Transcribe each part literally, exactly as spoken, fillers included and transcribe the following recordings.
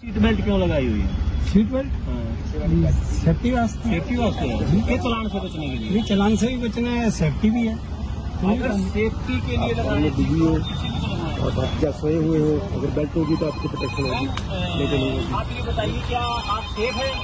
Seat belt क्यों लगाई हुई है? सीट बेल्ट सेफ्टी वास्ते। सेफ्टी वास्ते है ये चलान से बचने के लिए? चलान से भी बचना है, सेफ्टी भी है। अगर सेफ्टी के लिए लगाने और आप क्या सोए हुए हो, अगर बेल्ट होगी तो आपकी प्रोटेक्शन होगी, नहीं तो नहीं होगी। आप ये बताइए क्या आप सेफ हैं?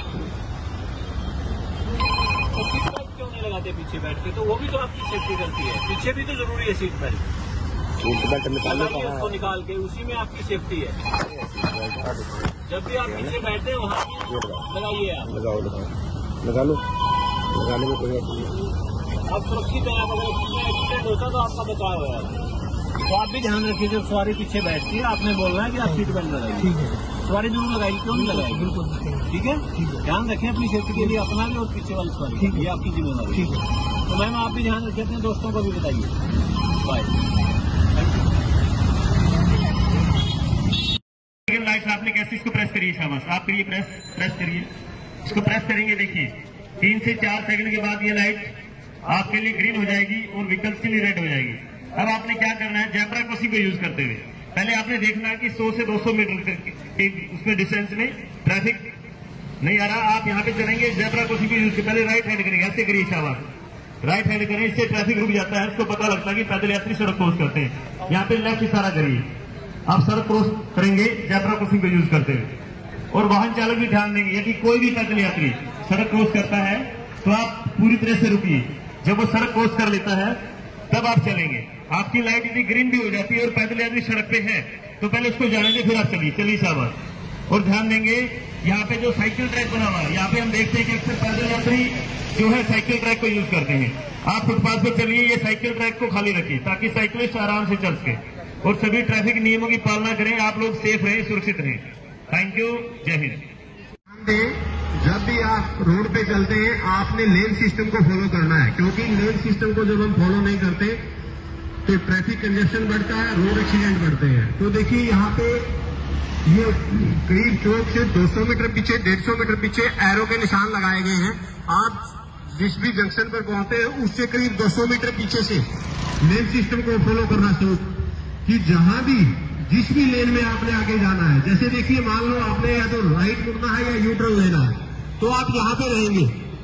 तो सीट बेल्ट क्यों नहीं लगाते पीछे बैठ के? तो वो भी तो आपकी सेफ्टी करती है, पीछे भी तो जरूरी है सीट बेल्ट। सीट बेल्ट निकालने का उसको निकाल के उसी में आपकी सेफ्टी है। जब भी आप पीछे बैठते हैं वहाँ लगाइए आप। लगाओ लगाओ लगा लो, लगाने में कोई बात नहीं। आप सुरक्षित हैं, अगर एक्सीडेंट होता तो आपका बचाव है। तो आप भी ध्यान रखिए, जब सवारी पीछे बैठती है आपने बोल रहा है कि आप सीट बेल्ट लगाइए। ठीक है, सवारी जरूर लगाइए, क्यों नहीं लगाइए? बिल्कुल ठीक है, ध्यान रखें अपनी सेफ्टी के लिए, अपना भी और पीछे वाली सवारी, ये आपकी जिम्मेदारी। ठीक है, तो मैम आप भी ध्यान रखिए, अपने दोस्तों को भी बताइए। बाय। लाइट आपने कैसे इसको प्रेस करिए, शाबाश, आप करिए प्रेस, प्रेस करिए, इसको प्रेस करेंगे। देखिए तीन से चार सेकंड के बाद ये लाइट आपके लिए ग्रीन हो जाएगी और व्हीकल्स के लिए रेड हो जाएगी। अब आपने क्या करना है, जेब्रा क्रॉसिंग को यूज करते हुए पहले आपने देखना है कि सौ से दो सौ मीटर के उसमें डिस्टेंस में ट्रैफिक नहीं आ रहा। आप यहाँ पे चलेंगे, जेब्रा क्रॉसिंग को यूज कर पहले राइट हैंड करेंगे, ऐसे करिए, शाबाश, राइट हैंड करें, इससे ट्रैफिक रुक जाता है। उसको पता लगता है कि पैदल यात्री सड़क क्रॉस करते हैं। यहाँ पे लेफ्ट इशारा करिए, आप सड़क क्रॉस करेंगे जेब्रा क्रॉसिंग को यूज करते हुए। और वाहन चालक भी ध्यान देंगे, यदि कोई भी पैदल यात्री सड़क क्रॉस करता है तो आप पूरी तरह से रुकिए। जब वो सड़क क्रॉस कर लेता है तब आप चलेंगे। आपकी लाइट यदि ग्रीन भी हो जाती है और पैदल यात्री सड़क पे है तो पहले उसको जाने दे, फिर आप चलिए, चलिए शाबाश। और ध्यान देंगे यहाँ पे जो साइकिल ट्रैक बना हुआ है, यहाँ पे हम देखते हैं कि अक्सर पैदल यात्री जो है साइकिल ट्रैक को यूज करते हैं। आप फुटपाथ पे चलिए, ये साइकिल ट्रैक को खाली रखिए ताकि साइकिलिस्ट आराम से चल सके। और सभी ट्रैफिक नियमों की पालना करें। आप लोग सेफ रहें, सुरक्षित रहें। थैंक यू, जय हिंद। जब भी आप रोड पे चलते हैं आपने लेन सिस्टम को फॉलो करना है, क्योंकि लेन सिस्टम को जब हम फॉलो नहीं करते तो ट्रैफिक कंजेशन बढ़ता है, रोड एक्सीडेंट बढ़ते हैं। तो देखिए यहाँ पे ये करीब चौक से दो सौ मीटर पीछे, डेढ़ सौ मीटर पीछे एरो के निशान लगाए गए हैं। आप जिस भी जंक्शन पर पहुंचते हैं उससे करीब दो सौ मीटर पीछे से लेन सिस्टम को फॉलो करना शुरू, कि जहां भी जिस भी लेन में आपने आगे जाना है, जैसे देखिए मान लो आपने या तो राइट मुड़ना है या यू टर्न लेना है, तो आप यहाँ पे रहेंगे,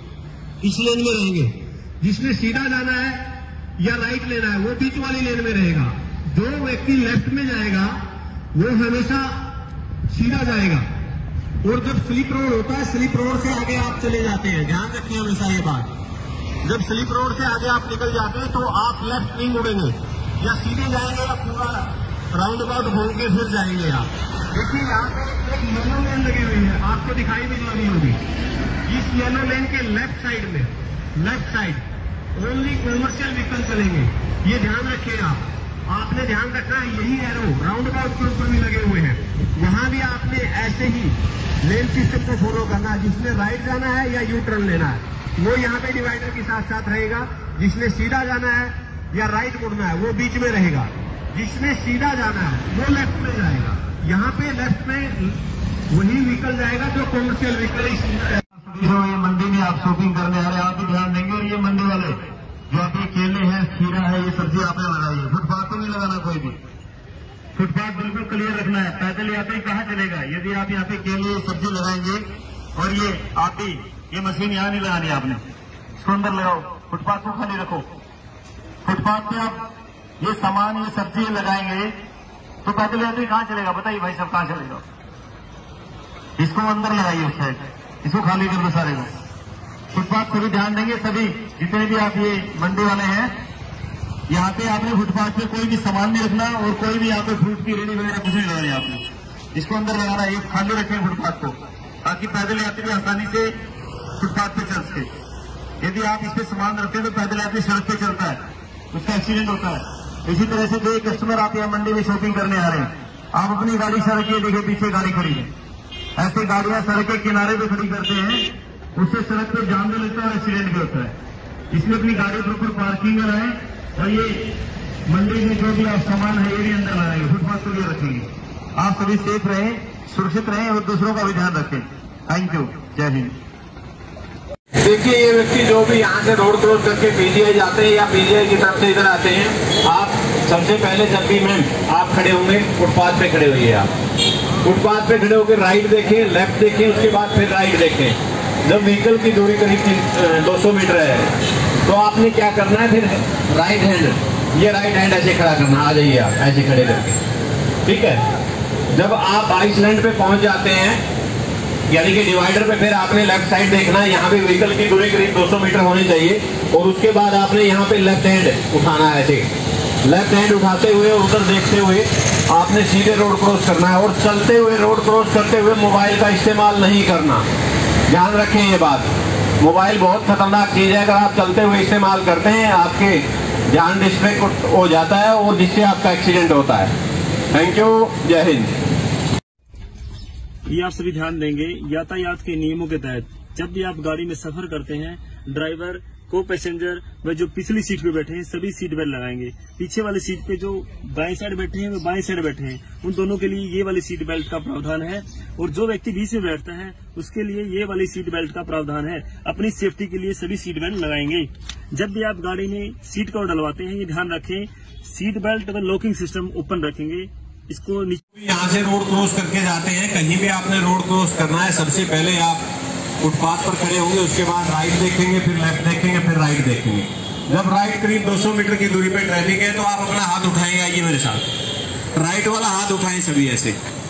इस लेन में रहेंगे। जिसने सीधा जाना है या राइट लेना है वो बीच वाली लेन में रहेगा। जो व्यक्ति लेफ्ट में जाएगा वो हमेशा सीधा जाएगा। और जब स्लिप रोड होता है, स्लिप रोड से आगे आप चले जाते हैं, ध्यान रखिए हमेशा ये बात। जब स्लिप रोड से आगे आप निकल जाते हैं तो आप लेफ्ट नहीं मुड़ेंगे, या सीधे जाएंगे या पूरा राउंड अबाउट घूम के फिर जाएंगे आप। देखिए यहाँ पे एक येलो लेन लगी हुई है, आपको दिखाई भी नहीं होगी। इस येलो लेन के लेफ्ट साइड में, left side only commercial vehicle चलेंगे, ये ध्यान रखिए आप। आपने ध्यान रखना है, यही एरो राउंड अबाउट के ऊपर भी लगे हुए हैं, वहां भी आपने ऐसे ही लेन सिस्टम को फॉलो करना है। जिसने राइट जाना है या यू टर्न लेना है वो यहाँ पे डिवाइडर के साथ साथ रहेगा। जिसने सीधा जाना है या राइट मुड़ना है वो बीच में रहेगा। जिसने सीधा जाना है वो लेफ्ट में जाएगा। यहाँ पे लेफ्ट में वही व्हीकल जाएगा जो कॉमर्शियल व्हीकल है। ये मंडी में आप शॉपिंग करने आ रहे हैं, आप भी ध्यान देंगे। और ये मंडी वाले जो आप ये केले हैं, खीरा है, ये सब्जी आपने लगाई है, फुटपाथ को नहीं लगाना कोई भी। फुटपाथ बिल्कुल क्लियर रखना है। पैदल यात्री कहाँ चलेगा? यदि आप यहाँ पे केले सब्जी लगाएंगे और ये आप भी ये मशीन यहाँ नहीं लगानी, आपने इसको अंदर लगाओ, फुटपाथ को खाली रखो। फुटपाथ पे आप ये सामान, ये सब्जी लगाएंगे तो पैदल यात्री कहाँ चलेगा? बताइए भाई साहब, कहाँ चलेगा? इसको अंदर लगाइए, उस साइड इसको खाली कर दो सारे को। फुटपाथ सभी ध्यान देंगे, सभी जितने भी आप ये मंडी वाले हैं, यहाँ पे आपने फुटपाथ पे कोई भी सामान नहीं रखना और कोई भी यहाँ पे फ्रूट की रेडी वगैरह कुछ नहीं लगानी आपने। इसको अंदर लगाना है, खाली रखें फुटपाथ को, ताकि पैदल यात्री आसानी से फुटपाथ पे चल सके। यदि आप इस पे सामान रखते हैं तो पैदल यात्री सड़क पे चलता है, उसका एक्सीडेंट होता है। इसी तरह से जो कस्टमर आप यहाँ मंडी में शॉपिंग करने आ रहे हैं, आप अपनी गाड़ी सड़क के देखिए पीछे गाड़ी खड़ी है, ऐसे गाड़ियां सड़क के किनारे पे खड़ी करते हैं, उससे सड़क पे जाम भी लगता है और एक्सीडेंट भी होता है। इसलिए अपनी गाड़ी प्रॉपर पार्किंग में रहे और ये मंडी में जो भी आप सामान है ये भी अंदर लगाएंगे, फुटपाथ को भी रखेंगे। आप सभी सेफ रहें, सुरक्षित रहें और दूसरों का भी ध्यान रखें। थैंक यू, जय हिंद। देखिए ये व्यक्ति जो भी यहाँ से रोड क्रॉस करके पीजीआई जाते हैं या पीजीआई की तरफ से इधर आते हैं, आप सबसे पहले जब भी मैम आप खड़े होंगे फुटपाथ पे खड़े हुए आप फुटपाथ पे खड़े होकर राइट देखें, लेफ्ट देखें, उसके बाद फिर राइट देखें। जब व्हीकल की दूरी करीब दो सौ मीटर है तो आपने क्या करना है, फिर राइट हैंड, ये राइट हैंड ऐसे खड़ा करना, आ जाइए आप ऐसे खड़े करके, ठीक है। जब आप आइसलैंड पे पहुंच जाते हैं यानी कि डिवाइडर पे, फिर आपने लेफ्ट साइड देखना है, यहाँ पे व्हीकल की दूरी करीब दो सौ मीटर होनी चाहिए, और उसके बाद आपने यहाँ पे लेफ्ट हैंड उठाना है, ऐसे लेफ्ट हैंड उठाते हुए और उधर देखते हुए आपने सीधे रोड क्रॉस करना है। और चलते हुए रोड क्रॉस करते हुए मोबाइल का इस्तेमाल नहीं करना, ध्यान रखें ये बात। मोबाइल बहुत खतरनाक चीज है, अगर आप चलते हुए इस्तेमाल करते हैं आपके ध्यान डिस्ट्रैक्ट हो जाता है और जिससे आपका एक्सीडेंट होता है। थैंक यू, जय हिंद। ये आप सभी ध्यान देंगे, यातायात के नियमों के तहत जब भी आप गाड़ी में सफर करते हैं, ड्राइवर, को पैसेंजर व जो पिछली सीट पे बैठे हैं सभी सीट बेल्ट लगाएंगे। पीछे वाली सीट पे जो दाएं साइड बैठे हैं वे बाएं साइड बैठे हैं, उन दोनों के लिए ये वाली सीट बेल्ट का प्रावधान है, और जो व्यक्ति बीच में बैठता है उसके लिए ये वाली सीट बेल्ट का प्रावधान है। अपनी सेफ्टी के लिए सभी सीट बेल्ट लगाएंगे। जब भी आप गाड़ी में सीट कवर डलवाते हैं, ये ध्यान रखें सीट बेल्ट व लॉकिंग सिस्टम ओपन रखेंगे। इसको यहाँ से रोड क्रॉस करके जाते हैं, कहीं भी आपने रोड क्रॉस करना है, सबसे पहले आप फुटपाथ पर खड़े होंगे, उसके बाद राइट देखेंगे, फिर लेफ्ट देखेंगे, फिर राइट देखेंगे। जब राइट करीब दो सौ मीटर की दूरी पे ट्रैफिक है तो आप अपना हाथ उठाएंगे, आइए मेरे साथ, राइट वाला हाथ उठाएं सभी ऐसे।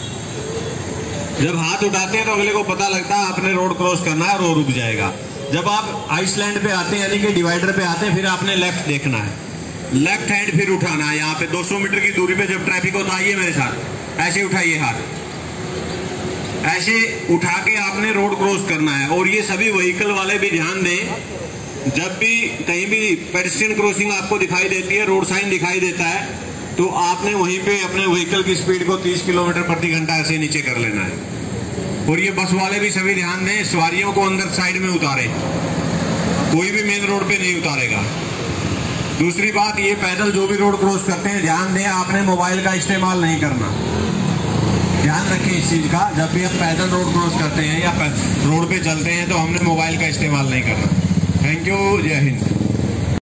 जब हाथ उठाते हैं तो अगले को पता लगता है आपने रोड क्रॉस करना है और वो रुक जाएगा। जब आप आइसलैंड पे आते हैं यानी कि डिवाइडर पे आते हैं, फिर आपने लेफ्ट देखना है, लेफ्ट हैंड फिर उठाना है। यहाँ पे दो सौ मीटर की दूरी पे जब ट्रैफिक होता है, आइए मेरे साथ, ऐसे उठाइए हाथ, ऐसे उठा के आपने रोड क्रॉस करना है। और ये सभी व्हीकल वाले भी ध्यान दें, जब भी कहीं भी पेडेस्ट्रियन क्रॉसिंग आपको दिखाई देती है, रोड साइन दिखाई देता है, तो आपने वहीं पे अपने व्हीकल की स्पीड को तीस किलोमीटर प्रति घंटा ऐसे नीचे कर लेना है। और ये बस वाले भी सभी ध्यान दें, सवारियों को अंदर साइड में उतारे, कोई भी मेन रोड पे नहीं उतारेगा। दूसरी बात, ये पैदल जो भी रोड क्रॉस करते हैं ध्यान दें, आपने मोबाइल का इस्तेमाल नहीं करना, ध्यान रखें इस चीज का। जब भी हम पैदल रोड क्रॉस करते हैं या रोड पे चलते हैं तो हमने मोबाइल का इस्तेमाल नहीं करना। थैंक यू, जय हिंद।